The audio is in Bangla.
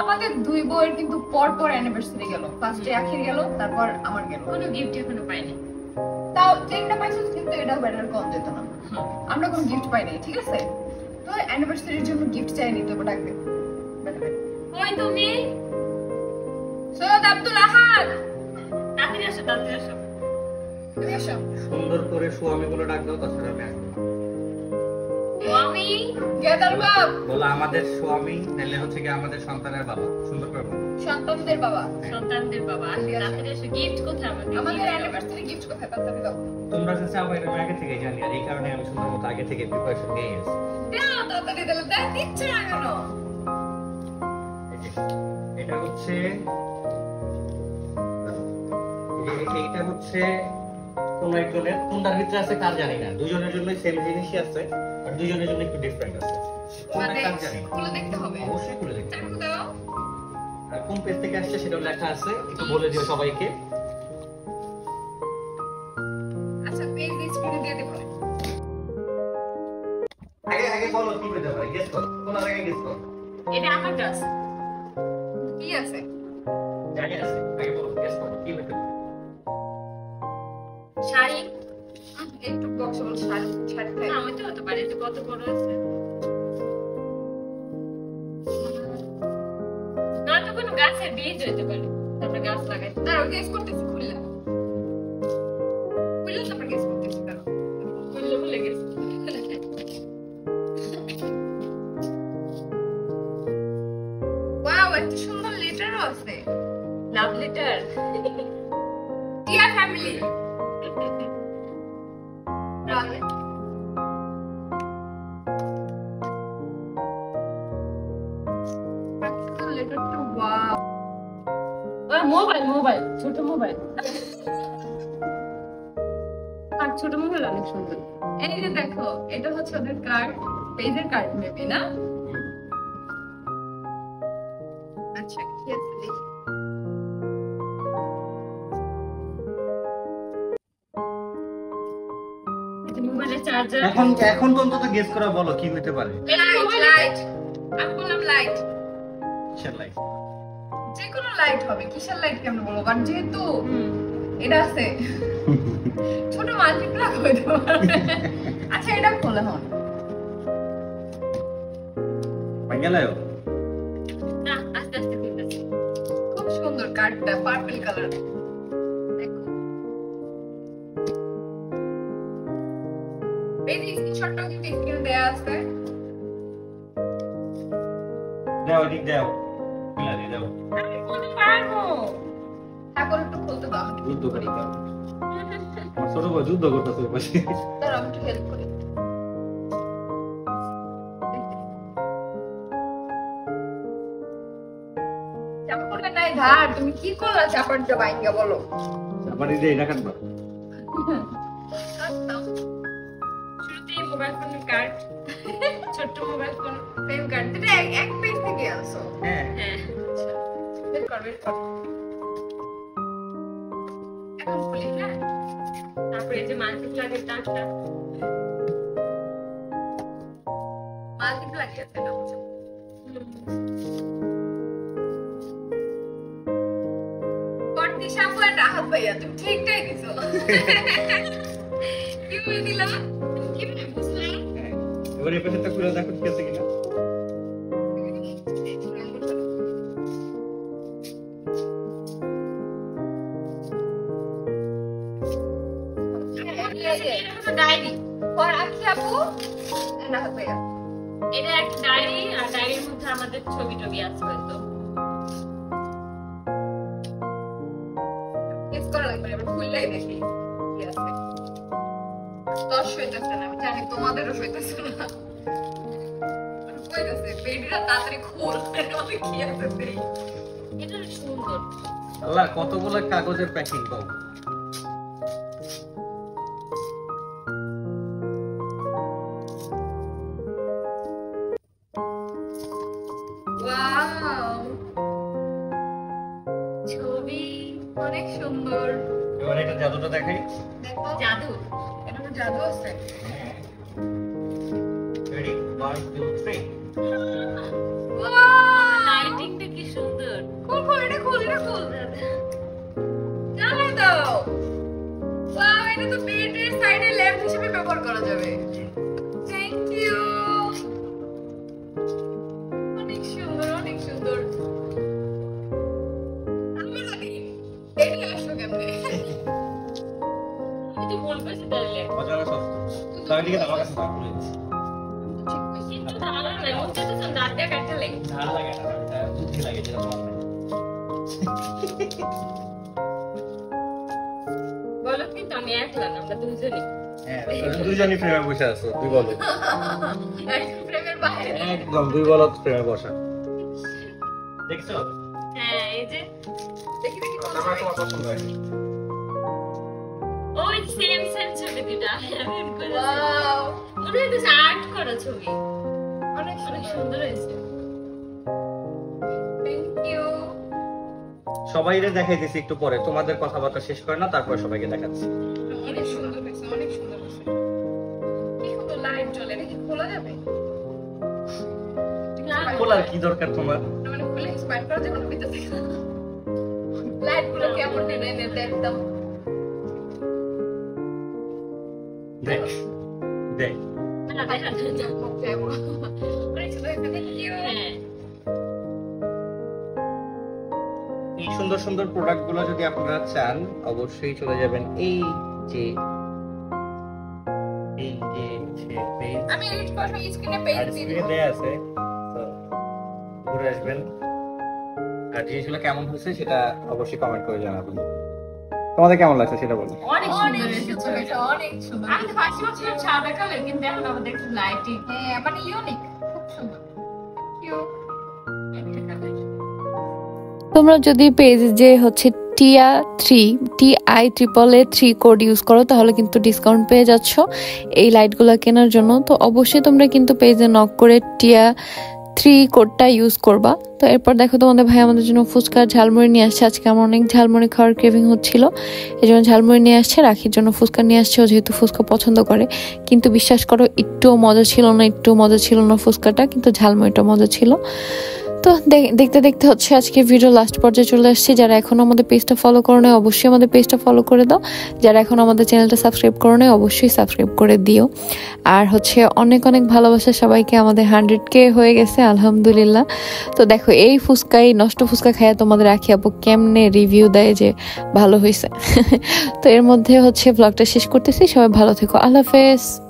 আমাদের দুই বউয়ের কিন্তু পর পর অ্যানিভার্সারি গেল, ফার্স্টে আখির গেল, তারপর আমার গেল। কোনো গিফট এখনো পাইনি। তাও যেটা পাইছো কিন্তু এটা বেটার কম যেত না। আমরা কোনো গিফট পাই নাই, ঠিক আছে? তো অ্যানিভার্সারির জন্য গিফট চাইনি, তো ডাকবে। ওই তুমি সৈয়দ আব্দুল আহাদ, তাড়াতাড়ি আসো, তাড়াতাড়ি আসো। তুমি এসো। সুন্দর করে স্বামী বলে ডাক দাও, তাছাড়া আমি আসবো। স্বামী গেদার বাপ, বলো আমাদের স্বামী, তাহলে হচ্ছে কি আমাদের সন্তানের বাবা। সুন্দর করে বলো। সন্তানদের বাবা, সন্তানদের বাবা। আসো, তাড়াতাড়ি আসো। গিফট কোথায় আমাদের? আমাদের অ্যানিভার্সারি গিফট কোথায়? তাড়াতাড়ি দাও। তোমরা কাছে আমার এটা আমি আগে থেকে জানি, আর এই কারণে আমি সুন্দর মতো আগে থেকে প্রিপারেশন নিয়ে এসেছি। দাও তাড়াতাড়ি, দিলে দেখ দিচ্ছে না কেন? এই যে, এটা হচ্ছে এইটা হচ্ছে কোন একজনের, কোনটার ভিতরে আছে কার জানি না, দুজনের জন্য সেম জিনিসই আছে, আর দুজনের জন্য একটু ডিফারেন্ট আছে। কোনটা মানে কার জানি না, খুলে দেখতে হবে। অবশ্যই খুলে দেখতে হবে। চাকু দাও। আর কোন পেজ থেকে আসছে সেটাও লেখা আছে, একটু বলে দিও সবাইকে। আচ্ছা, পেজ স্ক্রিনে দিয়ে দেব। আগে আগে বলো কি হতে পারে, গেস করো, কোন আগে গেস করো। এটা আমার ড্রেস। কি আছে? জানি আছে, আগে বলো, গেস করো কি হতে পারে। শাড়ি। একটু বক্স বল, শাড়ি শাড়ি না, ওইটা হতে পারে। এটা কত বড় আছে? নয়তো কোনো গাছের বীজ হইতে পারে। তারপরে গাছ লাগাই। দাঁড়াও, গেস করতেছি। খুললাম, খুললাম, তারপর গেস করতেছি। দাঁড়াও, খুললে ভুলে গেছি। ওয়াও, এত সুন্দর লেটারও আছে। Love letter. Dear family. লেটারটা ওয়াও। মোবাইল, মোবাইল, ছোট মোবাইল। আর ছোট মোবাইল অনেক সুন্দর। এই যে দেখো, এটা হচ্ছে ওদের কার্ড, পেজের কার্ড মেবি না? আচ্ছা, কি আছে দেখি। এটা মোবাইলের চার্জার। এখন এখন তো অন্তত গেস করে বলো কি হতে পারে। লাইট, আমি বললাম লাইট। কিসের লাইট? যে কোনো লাইট হবে, কিসের লাইট কেমন বলবো, বাট যেহেতু এটা আছে, ছোট মাল্টিপ্লাগ হইতে পারে। আচ্ছা, এটা খোলা হন। বাঙ্গালায়ও না, আস্তে আস্তে খুলতেছি। খুব সুন্দর কার্ডটা, পার্পল কালার। দেখো, এই যে স্ক্রিনশটটাও কিন্তু স্ক্রিনে দেয়া আছে। দাও, এদিক দাও, খুলে দিয়ে দাও। আমি খুলতে পারবো। তারপর একটু খুলতে দাও। যুদ্ধ করি দাও। আমার ছোট ভাই যুদ্ধ করতেছে ওই পাশে। দাঁড়াও, আমি একটু হেল্প করি। চাপা পড়বে নাই ধার, তুমি কি করলা চাপারটা বাইঙ্গা বলো? আবার এই যে এটা কাটবা। শুরুতেই মোবাইল ফোনের কার্ড। ছোট্ট মোবাইল ফোন। সেম কার্ড, এটা এক পেজ থেকে আনছো? হ্যাঁ, হ্যাঁ। বের কর, বের কর। এখন খুলি, হ্যাঁ? তারপরে এই যে মাল্টিপ্লাগের তারটা। মাল্টিপ্লাগ আছে না? পর্দি শ্যাম্পু আর রাহাত ভাইয়া, তুমি ঠিকটাই দিছো। কি বলে দিলাম? কিভাবে বুঝলাম? এবার এই পাশেটা খুলে দেখো ঠিক আছে কিনা। ডায়েরি। পর আখি আপু, রাহাত ভাইয়া। এটা একটা ডায়েরি, আর ডায়েরির মধ্যে আমাদের ছবি টবি আছে হয়তো। গেস করা লাগবে না, এবার খুললেই দেখি কি আছে। তোর সইতেছে না, আমি জানি তোমাদেরও সইতেছে না। কইতেছে বেডিটা তাড়াতাড়ি খোল, এর মধ্যে কি আছে দেখি। এটা সুন্দর। আল্লাহ, কতগুলো কাগজের প্যাকিং পাও। ওয়াও, ছবি। অনেক সুন্দর। এবার এটা জাদুটা দেখাই। দেখো, জাদু। এটা তো জাদু আছে। রেডি, 1 2 3। ওয়াও, লাইটিংটা কি সুন্দর। দিকে আমার কাছে দাও প্লিজ। কিন্তু ভালো লাগে মুখে তো দাঁত দিয়ে কাটতে লাগে ঝাল লাগে না, এটা বুদ্ধি লাগে যেটা তোমার নাই। বলো কিন্তু আমি একলা না, আমরা দুজনই। হ্যাঁ, তোমরা দুজনই ফ্রেমে বসে আছো, দুই বলো। একদম প্রেমের বাইরে। একদম দুই বলো ফ্রেমে বসা। দেখছো? হ্যাঁ এই যে দেখি দেখি কোন আমার তোমার পছন্দ হয়। ওই সেম সেম ছবি দুটা আমি করেছি। ওয়াও মনে হচ্ছে আর্ট করা ছবি, অনেক অনেক সুন্দর। সুন্দর হয়েছে। Thank you. সবাইরে দেখাইতেছি একটু পরে, তোমাদের কথাবার্তা শেষ করে না তারপর সবাইকে দেখাচ্ছি। অনেক সুন্দর হয়েছে, অনেক সুন্দর হয়েছে। কি সুন্দর লাইট জ্বলে, এটা কি খোলা যাবে? খোলার কি দরকার তোমার? না, মানে খুলে এক্সপায়ার করা যাবে না ভিতর থেকে। লাইট গুলো কেমন টেনে এনে একদম। দেখ দেখ না দেখা যায় না। যাবো। অনেক সুন্দর হয়েছে, থ্যাংক ইউ। হ্যাঁ এই সুন্দর সুন্দর প্রোডাক্ট গুলো যদি আপনারা চান অবশ্যই চলে যাবেন এই যে পেজ, আমি এডিট করার সময় স্ক্রিনে পেজ আর দিয়ে স্ক্রিনে দেব। দেয়া আছে, তো ঘুরে আসবেন। আর জিনিসগুলো কেমন হয়েছে সেটা অবশ্যই কমেন্ট করে জানাবেন। তোমাদের কেমন লাগছে সেটা বলুন। অনেক অনেক সুন্দর সুন্দর হয়েছে। হয়েছে, অনেক সুন্দর। আমি তো ফার্স্ট বছর সাদা কালার, কিন্তু এখন আমাদের একটু লাইটিং হ্যাঁ, মানে ইউনিক, খুব সুন্দর। Thank you. একটা কালার। তোমরা যদি পেজে হচ্ছে TIAAA3 কোড ইউজ করো তাহলে কিন্তু ডিসকাউন্ট পেয়ে যাচ্ছ এই লাইটগুলো কেনার জন্য। তো অবশ্যই তোমরা কিন্তু পেজে নক করে TIA3 কোডটা ইউজ করবা। তো এরপর দেখো তোমাদের ভাই আমাদের জন্য ফুচকা ঝালমুড়ি নিয়ে আসছে। আজকে আমার অনেক ঝালমুড়ি খাওয়ার ক্রেভিং হচ্ছিল, এই জন্য ঝালমুড়ি নিয়ে আসছে। রাখির জন্য ফুচকা নিয়ে আসছে, ও যেহেতু ফুচকা পছন্দ করে। কিন্তু বিশ্বাস করো একটুও মজা ছিল না ফুচকাটা, কিন্তু ঝালমুড়িটা মজা ছিল। তো দেখতে দেখতে হচ্ছে আজকে ভিডিও লাস্ট পর্যায়ে চলে আসছে। যারা এখন আমাদের পেজটা ফলো করো না অবশ্যই আমাদের পেজটা ফলো করে দাও। যারা এখন আমাদের চ্যানেলটা সাবস্ক্রাইব করো না অবশ্যই সাবস্ক্রাইব করে দিও। আর হচ্ছে অনেক অনেক ভালোবাসা সবাইকে। আমাদের 100K হয়ে গেছে আলহামদুলিল্লাহ। তো দেখো এই নষ্ট ফুচকা খাইয়া তোমাদের রাখি আপু কেমনে রিভিউ দেয় যে ভালো হয়েছে। তো এর মধ্যে হচ্ছে ব্লগটা শেষ করতেছি। সবাই ভালো থেকো, আল্লাহ হাফেজ।